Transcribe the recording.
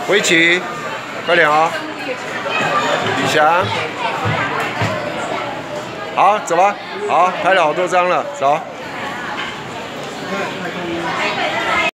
围棋，快点啊！李翔，好，走吧。好，拍了好多张了，走。